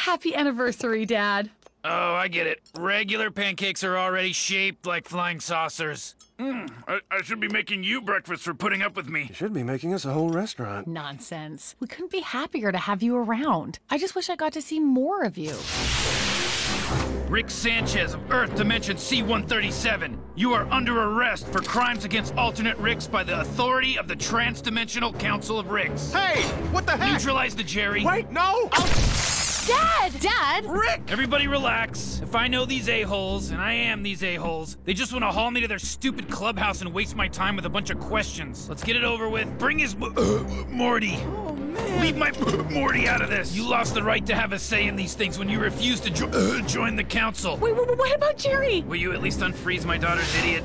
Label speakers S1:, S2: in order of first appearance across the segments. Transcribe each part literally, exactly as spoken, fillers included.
S1: Happy anniversary, Dad.
S2: Oh, I get it. Regular pancakes are already shaped like flying saucers. Mm, I, I should be making you breakfast for putting up with me.
S3: You should be making us a whole restaurant.
S1: Nonsense. We couldn't be happier to have you around. I just wish I got to see more of you.
S2: Rick Sanchez of Earth Dimension C one thirty-seven. You are under arrest for crimes against alternate Ricks by the authority of the Trans-Dimensional Council of Ricks.
S3: Hey, what the heck?
S2: Neutralize the Jerry.
S3: Wait, no!
S1: Dad! Dad!
S2: Rick! Everybody relax. If I know these a-holes, and I am these a-holes, they just want to haul me to their stupid clubhouse and waste my time with a bunch of questions. Let's get it over with. Bring his uh, Morty.
S1: Oh, man.
S2: Leave my Morty out of this. You lost the right to have a say in these things when you refused to jo uh, join the council.
S1: Wait, wait, what about Jerry?
S2: Will you at least unfreeze my daughter's idiot?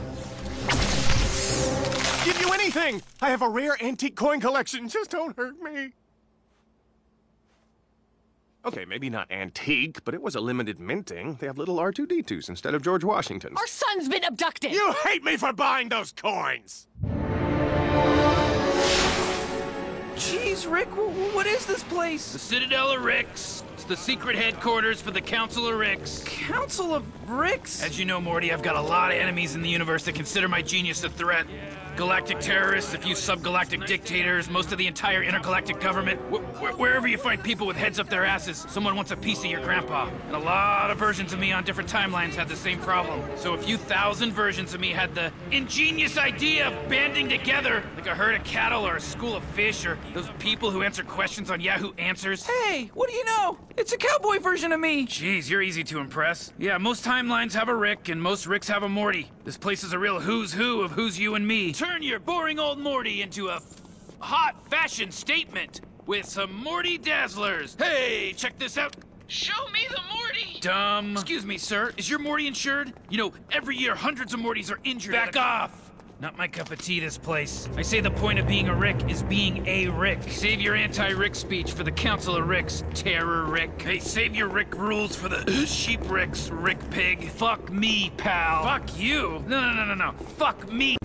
S3: Give you anything! I have a rare antique coin collection. Just don't hurt me. Okay, maybe not antique, but it was a limited minting. They have little R two D twos instead of George Washingtons.
S1: Our son's been abducted!
S3: You hate me for buying those coins!
S2: Jeez, Rick, what is this place? The Citadel of Ricks. It's the secret headquarters for the Council of Ricks. Council of Ricks? As you know, Morty, I've got a lot of enemies in the universe that consider my genius a threat. Galactic terrorists, a few subgalactic dictators, most of the entire intergalactic government. Wh wh wherever you find people with heads up their asses, someone wants a piece of your grandpa. And a lot of versions of me on different timelines had the same problem. So a few thousand versions of me had the ingenious idea of banding together, like a herd of cattle or a school of fish, or those people who answer questions on Yahoo Answers. Hey, what do you know? It's a cowboy version of me. Jeez, you're easy to impress. Yeah, most timelines have a Rick, and most Ricks have a Morty. This place is a real who's who of who's you and me. Turn your boring old Morty into a hot fashion statement with some Morty Dazzlers. Hey, check this out. Show me the Morty! Dumb. Excuse me, sir. Is your Morty insured? You know, every year hundreds of Mortys are injured. Back off! Not my cup of tea, this place. I say the point of being a Rick is being a Rick. Save your anti-Rick speech for the Council of Ricks, Terror Rick. Hey, save your Rick rules for the Sheep Ricks, Rick Pig. Fuck me, pal. Fuck you? No, no, no, no, no. Fuck me.